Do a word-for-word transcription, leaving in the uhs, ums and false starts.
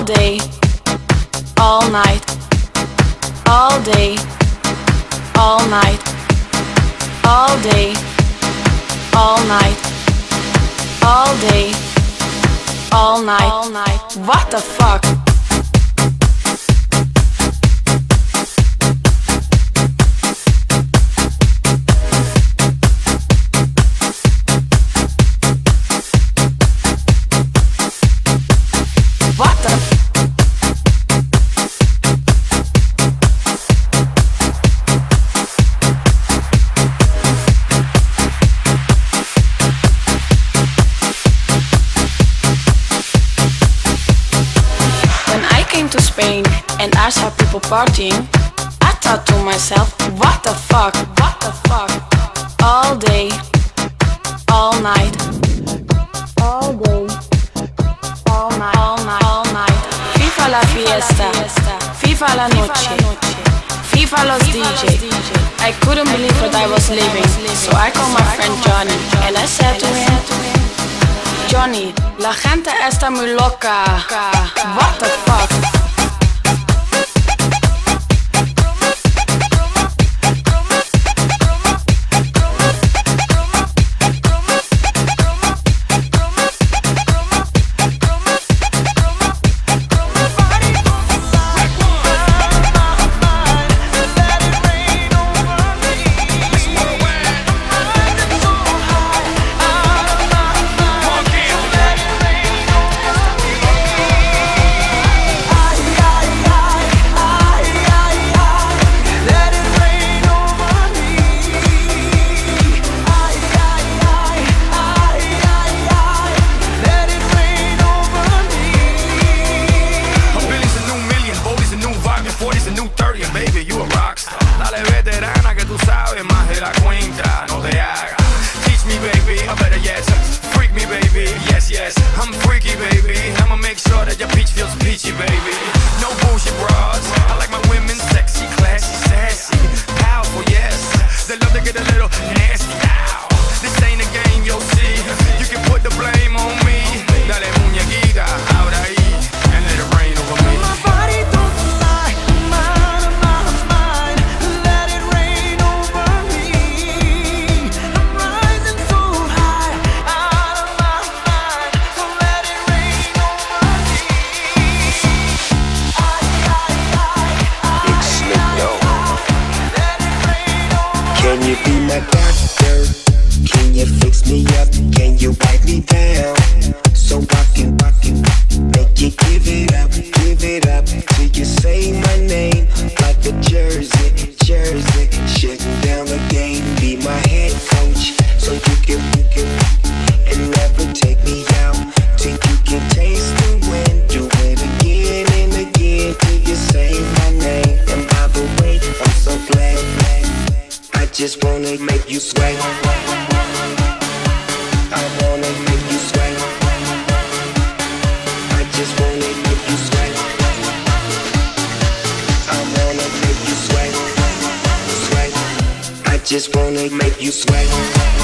all day, all night, all day, all night, all day, all night, all day, all night, all night. What the fuck? What the When I came to Spain and I saw people partying, I thought to myself, what the fuck, what the fuck? All day, all night, all day, all night, all night, all night. FIFA la fiesta, FIFA la noche, FIFA los D J. I couldn't believe what I was living, so I called my friend Johnny and I said to him, Johnny, la gente está muy loca. What the fuck? Baby, you a rockstar. Dale veterana que tú sabes más de la cuenta. No te hagas. Teach me, baby, or better yet, freak me, baby. Yes, yes, I'm freaky, baby. I'ma make sure that your peach feels peachy, baby. No bullshit bras. I like my women sexy, classy, sassy, powerful. Yes, they love to get a little nasty. Ow. This ain't a game, you'll see. You can put the blame on me. Dale muñequita, ahora ahí, and let it rain over me. Can you be my doctor? Can you fix me up? Can you wipe me down? So I can, I can make you give it up, give it up till you say my name like a jersey, jersey. Shutting down the game, be my head coach, so you can, you can, and never take me out till you can taste the wind. Do it again and again till you say my name. And by the way, I'm so glad. I just wanna make you sweat. I wanna make you sweat. I just wanna make you sweat. I wanna make you sweat. Sweat. I just wanna make you sweat.